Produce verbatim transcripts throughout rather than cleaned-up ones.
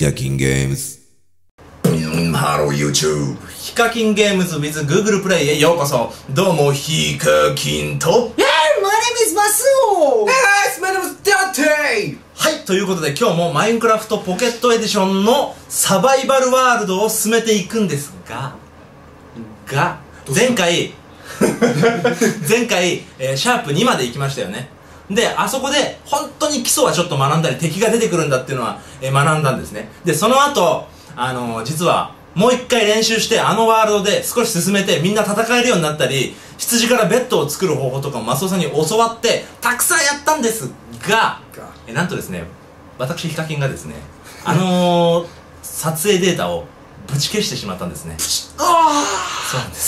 ヒカキンゲームズ。 ハロー YouTube。 ヒカキンゲームズ with Google プレイへようこそ。どうもヒカキンと Hey, my name is Masuo! Hey, my name is Dante! はい、ということで今日もマインクラフトポケットエディションのサバイバルワールドを進めていくんですがが前回前回、えー、シャープにまで行きましたよね。で、あそこで本当に基礎はちょっと学んだり敵が出てくるんだっていうのは、えー、学んだんですね。で、その後、あのー、実はもう一回練習してあのワールドで少し進めてみんな戦えるようになったり、羊からベッドを作る方法とかもマスオさんに教わってたくさんやったんですが、えなんとですね、私ヒカキンがですね、あのー、撮影データをぶち消してしまったんですね。ああ、そうなんです。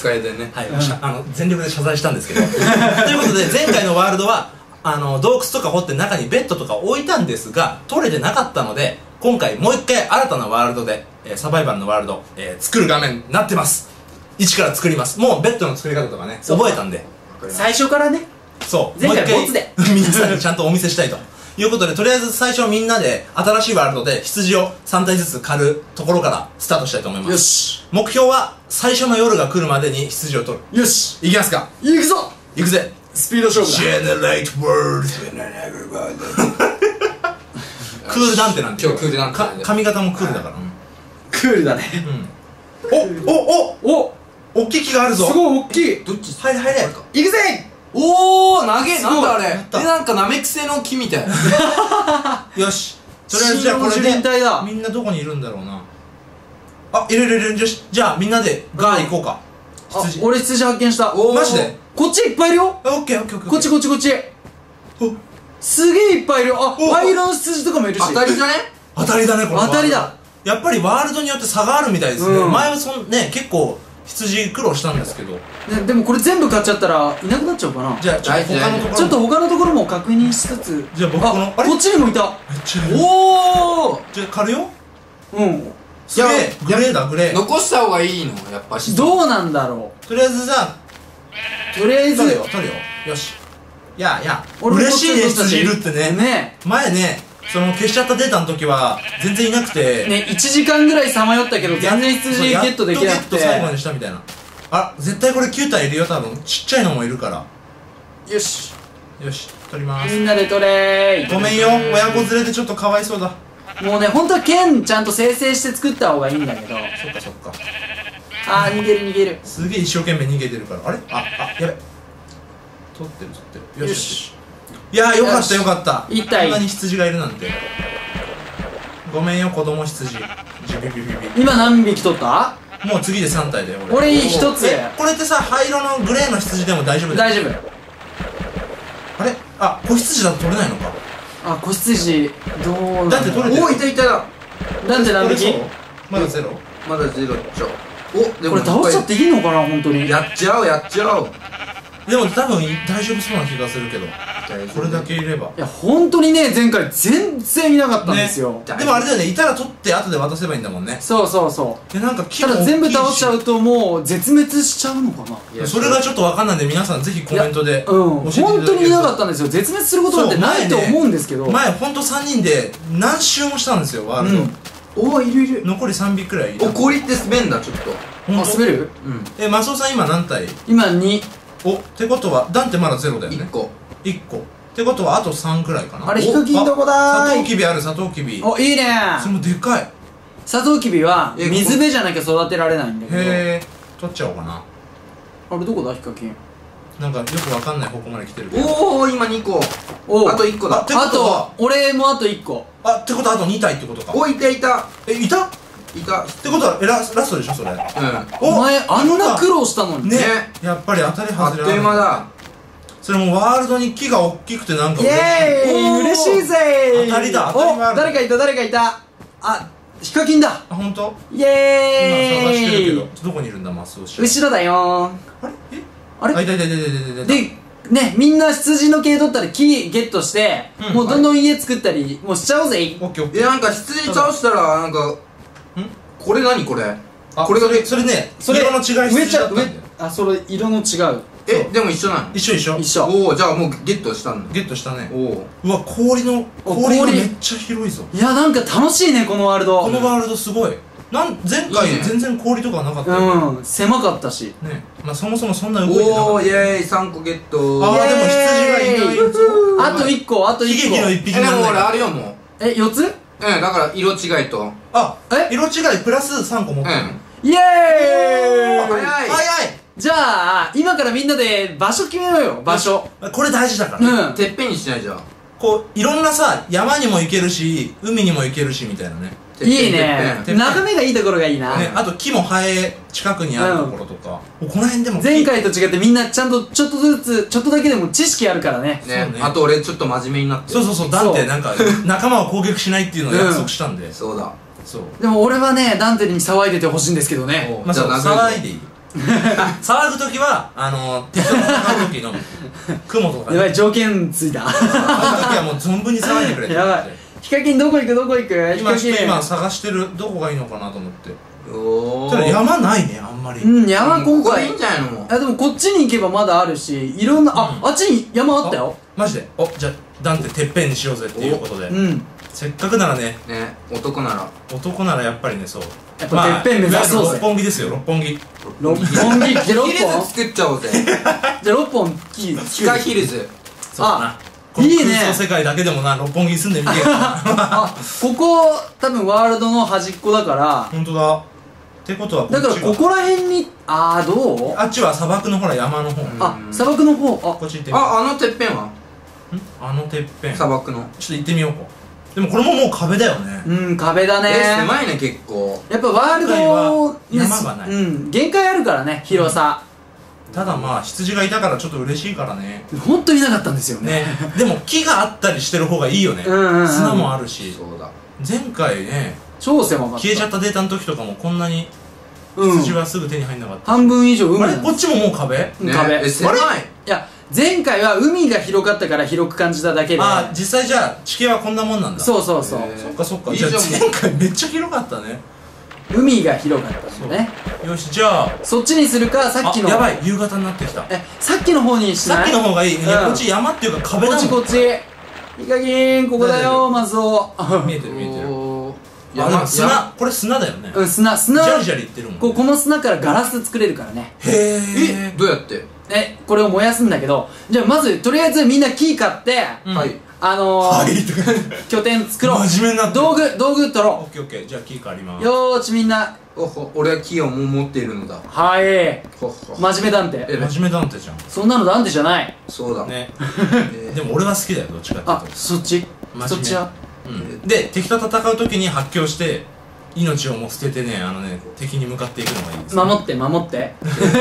置き換えでね。 はい、うん、あの全力で謝罪したんですけどということで前回のワールドはあの洞窟とか掘って中にベッドとか置いたんですが取れてなかったので、今回もう一回新たなワールドで、えー、サバイバルのワールド、えー、作る画面になってます。一から作ります。もうベッドの作り方とかね覚えたんで、 最初からね、 そう前回ボツで皆さんにちゃんとお見せしたいということで、とりあえず最初みんなで新しいワールドで羊をさん体ずつ狩るところからスタートしたいと思います。 よし、 目標は最初の夜が来るまでに羊を取る。 よし、 いきますか。 行くぞ。 いくぜ。 スピード勝負だ。 ジェネレートワールドクールダンテなんて今日クールダンテか髪型もクールだから、 クールだね。 うん、おおおお、 おっきい木があるぞ。 すごい大きい。 どっち入れ入れ。 行くぜ。 おー、投げ、 すごいなんだあれ。 やったえ、なんかナメクセの木みたい。 よし、とりあえずじゃあこれ新の樹林帯だ。 でみんなどこにいるんだろうな。あ、いるいるいる。よし、じゃあみんなでガー行こうか。 あ、 羊。 俺羊発見した。 おーマジでこっちいっぱいいるよ。 あ、オッケーオッケーオッケー。 こっちこっちこっち。 お、 すげえいっぱいいる。あ、 お灰色の羊とかもいるし。 当たりじゃね？ 当たりだねこれ。 当たりだ。 やっぱりワールドによって差があるみたいですね。 うん前はそんね結構羊苦労したんですけど。 ね、でもこれ全部買っちゃったらいなくなっちゃうかな。 じゃあちょっと他のところちょっと他のところも確認しつつ。 じゃあ僕のあ、 あれこっちにもいた。 めっちゃいる。 おー、 じゃあ狩るよ。 うん。 すげえグレーだグレー。 残した方がいいのやっぱし。 どうなんだろとりあえずじゃあう。とりあえず取るよ取るよ。よし。いやいや俺も嬉しいね羊いるってね。 ね前ねその消しちゃったデータの時は全然いなくてね、いちじかんぐらいさまよったけど全然羊ゲットできなくて。 やっとゲット最後までしたみたいな。あ、絶対これきゅう体いるよ多分。ちっちゃいのもいるから。 よし、 よし取ります。 みんなで取れー。 ごめんよ親子連れでちょっとかわいそうだ。 もうね、本当は剣ちゃんと生成して作った方がいいんだけど。 そっかそっか。 あー、逃げる逃げる。 すげえ一生懸命逃げてるから。あれあ、あ、やべ取ってる取ってる。よしよし。いやーよかったよかった。 一体こんなに羊がいるなんて。ごめんよ子供羊。ジビビビビ。 今何匹取った？ もう次でさん体だよ俺。 俺一つ。 えこれってさ灰色のグレーの羊でも大丈夫だよ。 大丈夫。 あれあ、子羊だと取れないのか。 あ、子羊どうなんだ。 だって取れてる。 おー、いたいた。 なんで何匹？ 取れそうまだゼロ。 まだゼロちょ。お、でこれ倒しちゃっていいのかな本当に。 やっちゃおう、やっちゃおう。 でも多分大丈夫そうな気がするけど、これだけいれば。 いや本当にね、前回全然いなかったんですよ。 でもあれだよね、いたら取って後で渡せばいいんだもんね。 そうそうそう。 でなんか木ただ全部倒しちゃう。 うともう絶滅しちゃうのかな。 いやそれがちょっとわかんないんで皆さんぜひコメントでうん、 教えていただけると。 本当にいなかったんですよ。絶滅することなんてないと思うんですけど。 前ほんとさんにんで何周もしたんですよワールド。 おー、いるいる。 残りさんびきくらいいた。 お、氷って滑んだ、ちょっと。 あ、滑る？ うん。 え、マスオさん今何体？ 今に。 お、ってことはダンってまだゼロだよね。 いっこ。 いっこってことはあとさんくらいかな。 あれヒカキンどこだーい。 サトウキビある。サトウキビ。 お、いいねそれもでかい。 サトウキビはえ水辺じゃなきゃ育てられないんだけど。 へえ、取っちゃおうかな。 あれどこだヒカキン。 なんかよくわかんない方向まで来てるけど。 おー、今にこ。 おあといっこだ。 ってことあはと俺もあといっこ。 あ、ってことはあとに体ってことか。 お、いたいた。 え、いたっいた。 てことはえララストでしょそれ。 うん。 お前あんな苦労したのに。 ねねやっぱり当たりあっと外れいう間だ。 それもワールドに木が大きくてなんかイエーイおー嬉しいぜー。 当たりだ当たり前あるお、誰かいた誰かいた。あ、ヒカキンだ。 あ、ほんとイ今エ探してるけどーイ。 どこにいるんだマスオ氏。 後ろだよあれえあれあ、いたいたいたいたいたいた。 で、ね、みんな羊の毛取ったら木ゲットして、 うんもうどんどん家作ったりもうしちゃおうぜ。 え、 オッケーオッケー。 なんか羊倒したら、なんか、 んこれ何これあこれがそれそれねそれ色の違い上ちゃう、上羊だったんだよ。 あ、それ色の違う。 え、でも一緒なの？ 一緒一緒。 一緒。 おお、じゃあもうゲットしたんだ。 ゲットしたね。 おお。 うわ、氷のお氷が氷めっちゃ広いぞ。 いや、なんか楽しいね、このワールド。 このワールドすごい。なん前回いいね全然氷とかなかったよね。 うん、狭かったし。 ね、まあそもそもそんな動いてなかった。 おお、イエーイ、さんこゲット。 あーでも羊がいないぞ。 あといっこ、あといっこ。 悲劇の一匹え、でもなんだけど。 俺あるよ、もう。 え、よっつ？ うん、だから色違いと。 あ、 え色違いプラスさんこ持ってるの。 イエーイ早い。 早い。 じゃあ、今からみんなで場所決めようよ、場所。 これ大事だからね。 うん。 てっぺんにしないじゃん。 こういろんなさ、山にも行けるし海にも行けるしみたいなね。 てっぺんいいねてっぺん。 眺めがいいところがいいな。 ね、あと木も生え近くにあるところとか、この辺でも木前回と違ってみんなちゃんとちょっとずつ、ちょっとだけでも知識あるからね。 そうねね、あと俺ちょっと真面目になってる。 そうそうそう、ダンテなんか仲間を攻撃しないっていうのを約束したんで、 そうだ。 そう、 でも俺はね、ダンテに騒いでてほしいんですけどね。 まあそう、 じゃあ殴るぞ騒いでいい騒ぐときはあの敵と戦うときの雲とかね、 やばい、条件ついた。 そういうときはもう存分に騒いでくれってやばい。ヒカキンどこ行くどこ行くヒ今カキン。 ちょっと今探してる、どこがいいのかなと思って。 おただ山ないね、あんまり。 うん、山今回ここでいいん。じゃないのもう。 あ、でもこっちに行けばまだあるし、いろんな、あ、 うんあっちに山あったよ。 マジで、お、じゃあダンテてっぺんにしようぜっていうことで、 うん。 せっかくならね、 ね、男なら。 男ならやっぱりね、そう、 やっぱてっぺん目指そうぜいわゆる六本木ですよ、六本木。 六本木って六ヒルズ本作っちゃおうぜ。 じゃあ六本木。 地下ヒルズ。 そうだな。 あこのいいね空想世界だけでもな、六本木に住んでみてよ。 あ、ここ、多分ワールドの端っこだから、 本当だ。ってことはこっちがだからここら辺に、あー、どうあっちは砂漠のほら山の方。 うんあ、砂漠の方、あ、 こっち行ってみよあ、あのてっぺんはう。んあのてっぺん。ちょ砂漠の。 っと行ってみようか。でもこれももう壁だよね。 うん、壁だえ、 ね。 狭いね、結構。 やっぱワールド、 今回は山がないうん、限界あるからね、広さ。 ただまあ羊がいたからちょっと嬉しいからね。 本当になかったんですよね。 ね。でも木があったりしてる方がいいよね。 うんうんうん砂もあるし。 そうだ。 前回ね、 超狭かった。 消えちゃったデータの時とかもこんなにうん。 羊はすぐ手に入んなかった。 半分以上海あなんです。 れこっちももう壁？ うん壁。 え、狭い。 いや、前回は海が広かったから広く感じただけで。 ああ、実際じゃあ地形はこんなもんなんだ。 そうそうそう。 へーそっかそっか。 いいじゃんじゃあ前回めっちゃ広かったね。 海が広かったんだね。 よし、じゃあ、 そっちにするか、さっきの。 あやばい、夕方になってきた。 え、さっきの方にしないさっきの方がいい。いやうんこっち山っていうか壁こだもん。 っちこっち。ヒカキン、ここだよ、マスオ。 見えてる見えてる。 おーあ、でも砂、これ砂だよね。 うん、砂、砂。 ジャリジャリいってるもんね。 こうこの砂からガラス作れるからね。 へえ、 え。 どうやってえ、これを燃やすんだけど、じゃあまず、とりあえずみんな木買って、 うんはい。 あのー、 はい。 拠点作ろう。 真面目になってる道具、道具取オろッケーオッケー。じゃあキー借りまう。 す。 よーちみんな。 おほ、俺は木をもう持っているのだ。 はい。 ほほ。 真面目なんて。 え真面目だんてじゃん。 そんなのなんてじゃない。 そうだ。 ね。 えでも俺は好きだよ、どっちかあっていう、と。 そっち真面目そっちはうん。で、敵と戦う時に発狂して、命をもう捨ててね、あのね、敵に向かっていくのがいいです、ね。 守って、守って。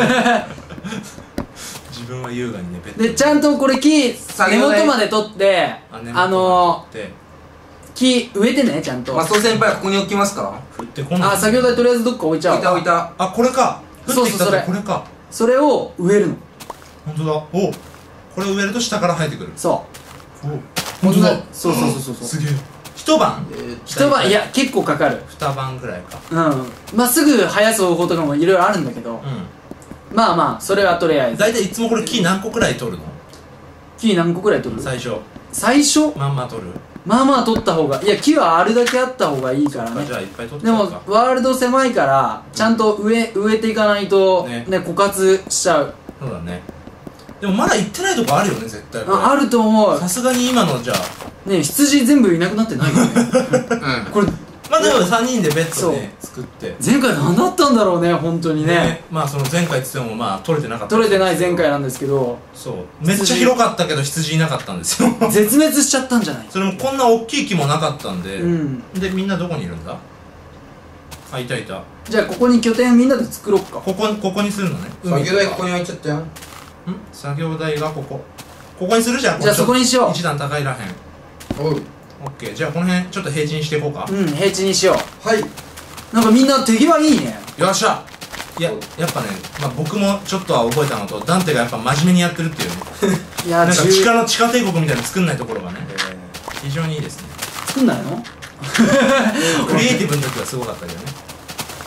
自分は優雅にね、ベッドで、ちゃんとこれ木、根作業台元まで取って、 ああのー、 ー、木植えてね、ちゃんと。 マスオ先輩はここに置きますか？ 降ってこない。 あ、作業台とりあえずどっか置いちゃお。 置いうた置いた。 あ、これか。降ってきたってそうそうそれこれか。 それを植えるの。 本当だ。お、これ植えると下から生えてくる。 そお、 う。 本当だ。 そうそうそうそうそう。 すげえ。一晩えー一晩、いや、結構かかる。 二晩ぐらいか。 うん。まあ、すぐ生やす方法とかもいろいろあるんだけど、 うまあまあ、それはとりあえん。 ず。 大体いつもこれ木何個くらい取るの？ 木何個くらい取る？ 最初。 最初まんま取る。 まあまあ取った方が、いや、木はあるだけあった方がいいからねじ。ゃあいっぱい取っちでもゃうか。 ワールド狭いからちゃんと植え植えていかないとねね枯渇しちゃう。 そうだね。でもまだ行ってないとこあるよね、絶対これ。 ああると思うさすがに今のじゃあ。 ね。羊全部いなくなってないよねうん。 これまあでもさんにんでベッドね、作って。 前回何だったんだろうね、本当にね。 ね。まあその前回っつってもまあ取れてなかった。 取れてない前回なんですけどそう。めっちゃ広かったけど羊いなかったんですよ。 絶滅しちゃったんじゃない？ それもこんな大きい木もなかったんで。 うん。 で、みんなどこにいるんだ？あ、いたいた。 じゃあここに拠点みんなで作ろっか。 ここ、ここにするのね。 作業台ここに置いちゃったよ。 ん作業台がここ。ここにするじゃん。 じゃあそこにしよう一段高いらへん。 おう。 オッケー。じゃあこの辺ちょっと平地にしていこうか。 うん、平地にしよはい。 う。なんかみんな手際いいね。 よっしゃ。いや、やっぱね、まあ僕もちょっとは覚えたのと、ダンテがやっぱ真面目にやってるっていうね。 いや、 なんか十地下の地下帝国みたいなの作んないところがね、非常にいいですね。 作んないの？ クリエイティブの時はすごかったけどね。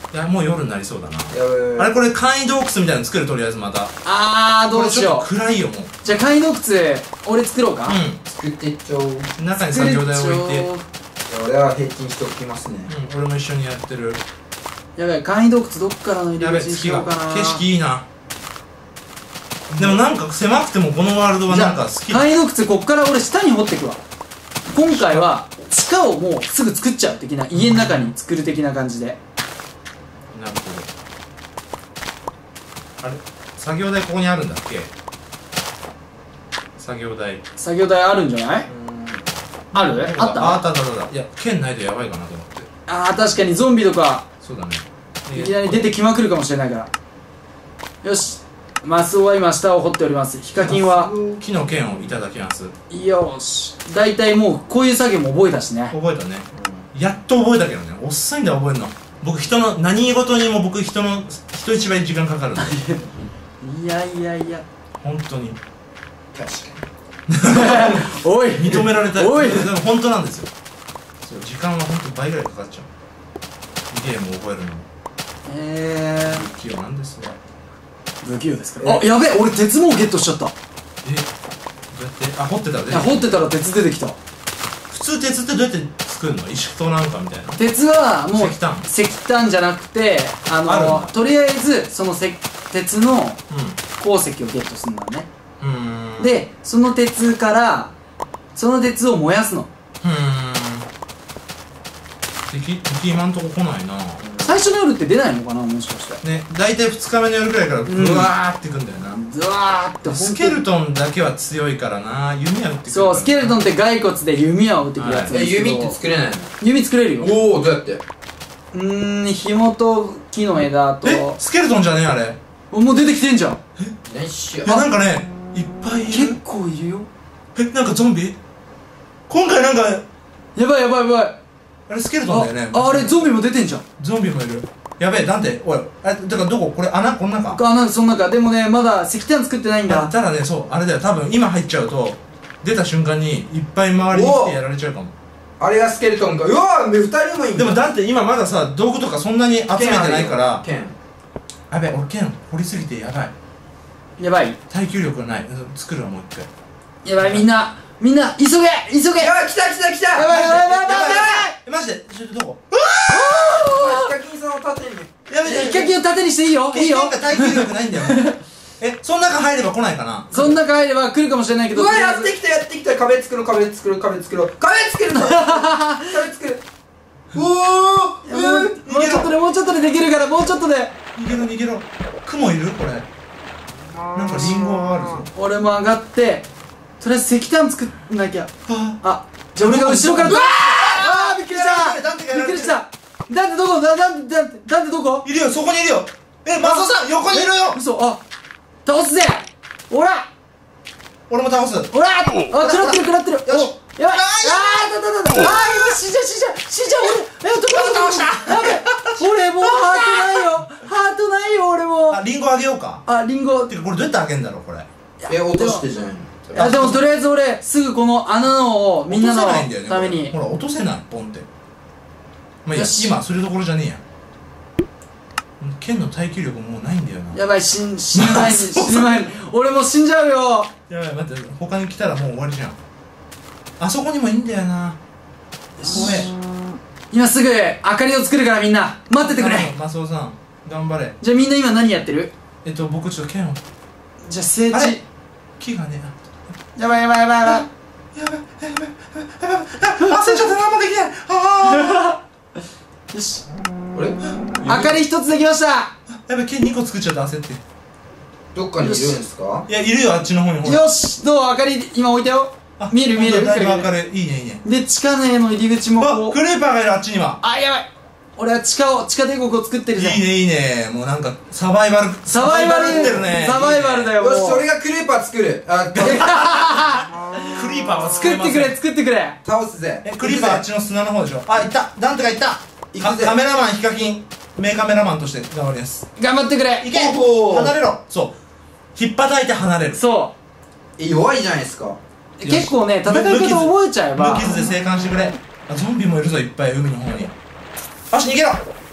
いやもう夜になりそうだな。 やべえ。 あれこれ簡易洞窟みたいなの作る、とりあえずまた。 あーどうしよこれちょっと暗いよもう。 う。じゃあ簡易洞窟俺作ろうか。 う作ってっちゃおう。 ん、中に作業台置いて。 いや俺は平均しておきますね。 うん、俺も一緒にやってる。 やべえ、簡易洞窟どっからの入やべ、 り口にし月がようかな。 景色いいな。でもなんか狭くてもこのワールドはじゃあなんか好き。 簡易洞窟こっから俺下に掘ってくわ。今回は地下をもうすぐ作っちゃう的な、家の中に作る的な感じで。 なるほど。あれ作業台ここにあるんだっけ。作業台作業台あるんじゃない？ある？あった？ あったあったあった。いや剣ないとやばいかなと思って。 あー確かにゾンビとかそうだね。 いきなり出てきまくるかもしれないから。よし、マスオは今下を掘っております。ヒカキンは木の剣をいただきます。 よーし、大体もうこういう作業も覚えたしね。 覚えたね。やっと覚えたけどね、遅いんだ覚えるの。僕人の何事にも僕人の人一倍時間かかるんでいやいやいや本当に確かおい認められたい。 おいでも本当なんですよ。そう時間は本当倍ぐらいかかっちゃう。ゲームを覚えるのに。 え不器用なんですわ。 ー、不器用ですか。あ、やべえ、俺鉄もゲットしちゃった。いえどうやってあ掘ってたら出てや、掘ってたら鉄出てきた。 普通鉄ってどうやって作るの？石となんかみたいな。 鉄はもう石炭石炭じゃなくて、あのあるんだとりあえずその石鉄のう鉱石をゲットするんだね。 んうーんでその鉄からその鉄を燃やすの。 うーん敵敵今んとこ来ないな。 最初の夜って出ないのかな、もしかして。 ね、大体ふつかめの夜くらいからブワーってくんだよな。 ズワーってほんとスケルトンだけは強いからな。弓は打ってくるから。 そう、スケルトンって骸骨で弓矢を打ってくるやつなんに。え、 ですけど、 弓って作れないの？ 弓作れるよ。 おお、どうやって？ うーん、紐と木の枝とえスケルトンじゃねえあれ。 おもう出てきてんじゃん。 よいしょ。 いやなんかねいっぱいい結る。 構いるよ。 えなんかゾンビ今回なんかやばいやばいやばい。 あれスケルトンだよね。 ああれゾンビも出てんじゃん。 ゾンビもいる。やべえ、なんでおいあれだからどここれ穴こん中あ、なんかその中でもね、まだ石炭作ってないんだ。 ただね、そうあれだよ、多分今入っちゃうと出た瞬間にいっぱい周りに来てやられちゃうかも。 あれがスケルトンか。うわー、二人もいいんだ。 でもだって今まださ道具とかそんなに集めてないから。 剣。 やべえ、俺剣掘りすぎてやばい。 やばい耐久力がない。うん作るわもう一回。 やばい、みんなみんな急げ急げ。 やばい、来た来た来た。 やばいやばいやばいやばいえマジでちょっとどこヒカキンさんを盾に。 やべえヒカキンを盾にしていいよ、いいよ。 剣が耐久力ないんだよえその中入れば来ないかな。 そん中入れば来るかもしれないけど、 うわ、 とりあえずやってきたやってきた。壁作ろう壁作ろう壁作ろう壁作るの。壁作る。おお。 いやもうもうちょっとでもうちょっとでできるから、もうちょっとで。 逃げろ逃げろ。雲いるこれ。なんかリンゴがあるぞ。 俺も上がってとりあえず石炭作んなきゃ。 ああ、じゃあ俺が後ろから。うわあーびっくりしたなんてびっくりした。なんでどこだ、なんでなんでなんでどこ。 いるよそこにいるよ。えマスオさん横にいるよ。 嘘。あ、倒すぜ。おら俺も倒す。 おらあ、食らってる食らってる。 よしおやばい。ああーだだだだ。あー今死んじゃう死んじゃう死んじゃう。俺えどこ倒したやべえ、俺もうハートないよ。ハートないよ俺もあリンゴあげようか。 あ、リンゴ。 てかこれどうやってあげんだろうこれ。 え、落としてじゃないの？ いやでもとりあえず俺すぐこの穴をみんなの落とせないんだよねために。 ほら落とせないポンって。まあいいやよし今それどころじゃねえや。剣の耐久力もうないんだよな。 やばい、死ん死ぬ前に死ぬ前に俺も死んじゃうよ。 やばい待って他に来たらもう終わりじゃん。あそこにもいいんだよな。怖え。 今すぐ明かりを作るからみんな待っててくれ。 マスオさん頑張れ。 じゃあみんな今何やってる？ えっと僕ちょっと剣を。 じゃあ聖あれ地。 木がねやばいやばいやばいやばい。 やばいやばいやばいやばい。あ焦っちゃった何もできない。あよし、 あれ？ 明かり一つできました。 あやばい剣にこ作っちゃった焦って。 どっかにいるんですか？ いやいるよあっちの方にほら。 よし、どう？明かり今置いたよ。 あ見える見える。 だいぶ明るい。いいねいいね。 で地下への入り口もこう。 あクレーパーがいるあっちには。 あ、やばい。俺は地下を地下帝国を作ってるぜ。 いいねいいね。もうなんかサバイバルサバイバルってるね。 サバイバルだよ。 よし、 もう俺がクレーパー作る。あ、 クリーパーは作ってくれ作ってくれ。 倒すぜ。 えクリーパーあっちの砂の方でしょ。あいったなんとかいった。 行くぜカメラマンヒカキン名カメラマンとして頑張ります。 頑張ってくれ。 いけおー離れろ。そう引っ叩いて離れる。 そえ、弱いじゃないですか。 う結構ね、戦い方覚えちゃえば。 無傷で生還してくれ。あゾンビもいるぞいっぱい海の方に。よし逃げろ。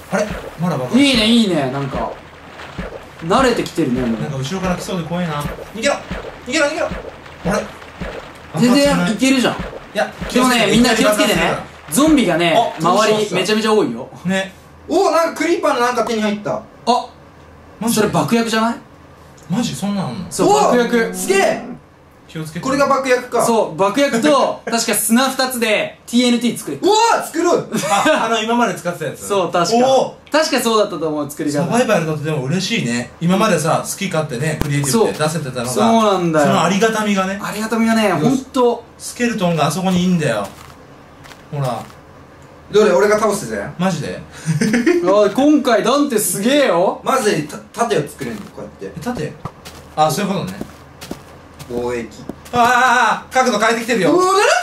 あれまだ爆いいねいいね、なんか慣れてきてるねもう。 なんか後ろから来そうで怖いな。逃げろ逃げろ逃げろ。あれ全然いけるじゃん。 いやでもねみんな気をつけてね、ゾンビがねあどうした周りめちゃめちゃ多いよ。 ね。 お、なんかクリーパーのなんか手に入った。 あ、 マジそれ爆薬じゃない？ マジそんなんあんの？ そう、 お爆薬。 すげえ。 気をつけて。 これが爆薬か。 そう爆薬と確か砂ふたつで ティーエヌティー 作れうわ作る。 あ、あの今まで使ってたやつ。 そう確かお確かそうだったと思う作りサ方。 バイバルだとでも嬉しいね。今までさ好き勝手ねクリエイティブで出せてたのが、 そうなんだよ、 そのありがたみがね。 ありがたみがねほんと。 スケルトンがあそこにいいんだよ。ほらどれ俺が倒すぜ。 マジで。 あ今回ダンテすげえよ。 まずた盾を作れるのこうやってえ縦。あ、そういうことね。 貿易。 ああ角度変えてきてるよ。 うわ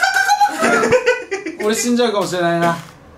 俺死んじゃうかもしれないな。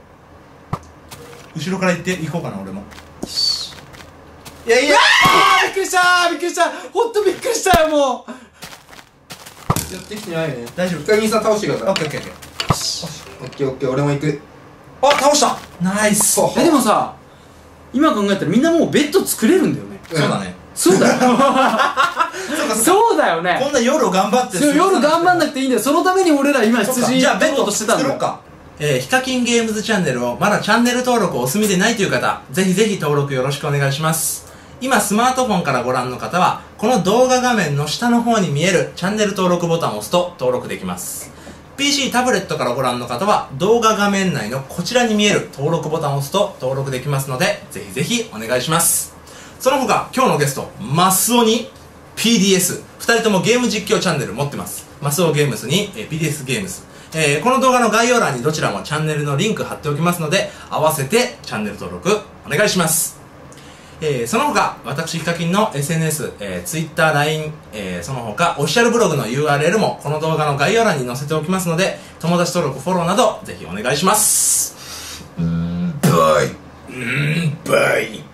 後ろから行って行こうかな俺も。 いやいやあーびっくりしたびっくりしたほんとびっくりしたよもう。 やってきてないよね。 大丈夫。 一回兄さん倒してください。 オッケーオッケーオッケー。 オッケーオッケー俺も行く。 あ、倒したナイス。 ほえでもさ今考えたらみんなもうベッド作れるんだよね。 そうだね。 そうだよそうかそうか。 そうだよこね。 んな夜頑張ってそう夜頑張んなくていいんだよ。そのために俺ら今そうか羊じゃあベッド取ろうとしてたんだよ。 作ろうか。えー、ヒカキンゲームズチャンネルをまだチャンネル登録をお済みでないという方、ぜひぜひ登録よろしくお願いします。今スマートフォンからご覧の方はこの動画画面の下の方に見えるチャンネル登録ボタンを押すと登録できます。 ピーシー タブレットからご覧の方は動画画面内のこちらに見える登録ボタンを押すと登録できますので、ぜひぜひお願いします。その他今日のゲストマスオに ピーディーエス、 ふたりともゲーム実況チャンネル持ってます。マスオゲームスに、えー、ピーディーエス ゲームス、えー、この動画の概要欄にどちらもチャンネルのリンク貼っておきますので、合わせてチャンネル登録お願いします。えー、その他私ヒカキンの エスエヌエス、えー、Twitter、ライン、えー、その他オフィシャルブログの ユーアールエル もこの動画の概要欄に載せておきますので、友達登録フォローなどぜひお願いします。 うんバイうんバイ